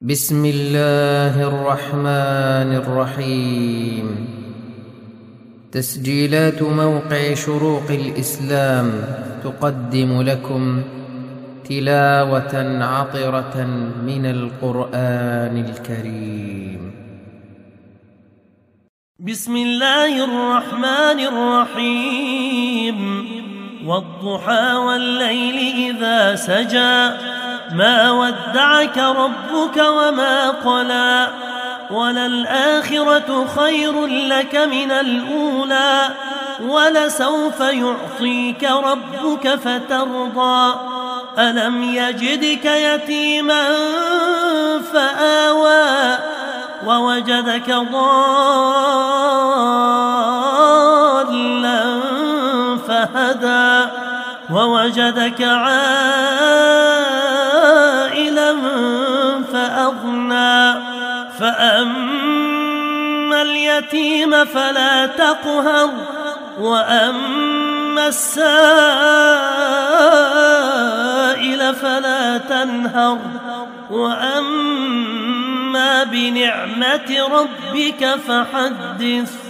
بسم الله الرحمن الرحيم. تسجيلات موقع شروق الإسلام تقدم لكم تلاوة عطرة من القرآن الكريم. بسم الله الرحمن الرحيم. والضحى والليل إذا سجى ما ودعك ربك وما قلى وللآخرة خير لك من الأولى ولسوف يعطيك ربك فترضى ألم يجدك يتيما فآوى ووجدك ضالا فهدى ووجدك عائلا فأغنى فأما اليتيم فلا تقهر وأما السائل فلا تنهر وأما بنعمة ربك فحدث.